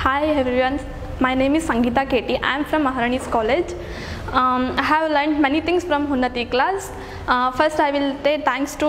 Hi everyone, my name is Sangeetha Katie. I am from Maharani's college. I have learned many things from Unnati class. First, I will say thanks to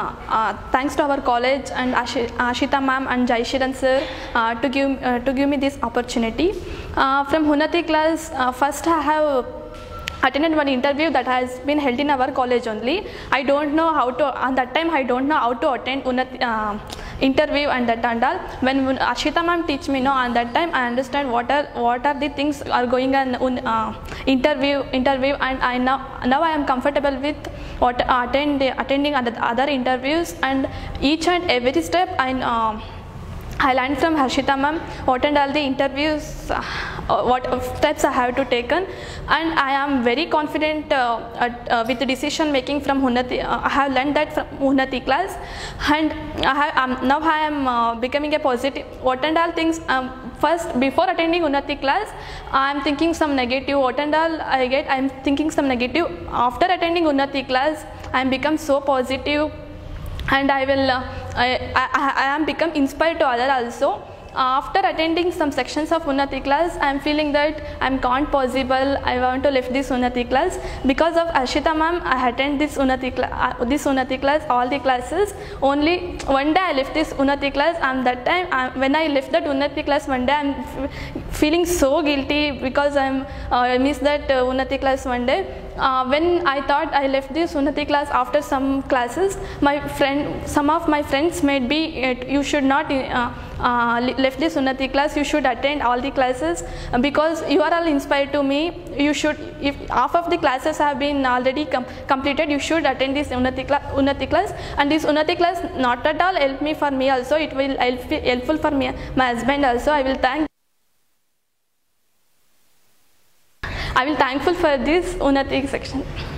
our college and Ashita ma'am and Jaishiran sir to give me this opportunity. From Unnati class, first I have attended one interview that has been held in our college only. I don't know how to, at that time I don't know how to attend interview and that and all. When Ashita ma'am teach me, at that time I understand what are the things are going on interview, and now I am comfortable with attending other interviews, and each and every step I learned from Harshita ma'am what and all the interviews, what steps I have to taken, and I am very confident with the decision making from Unnati. I have learned that from Unnati class, and now I am becoming a positive. What and all things, first before attending Unnati class, I am thinking some negative. What and all I get, I am thinking some negative. After attending Unnati class, I am become so positive. And I am become inspired to other also. After attending some sections of Unnati class, I am feeling that I can't possible. I want to leave this Unnati class. Because of Ashita ma'am, I attend this Unnati class, all the classes. Only one day I left this Unnati class, and that time when I left that Unnati class one day, I am feeling so guilty because I missed that Unnati class one day. When I thought I left this Unnati class after some classes, some of my friends made me, you should not left this Unnati class, you should attend all the classes because you are all inspired to me. You should, if half of the classes have been already completed, you should attend this Unnati class. And this Unnati class not at all help me for me also, it will helpful for me, my husband also. I will thankful for this Unnati section.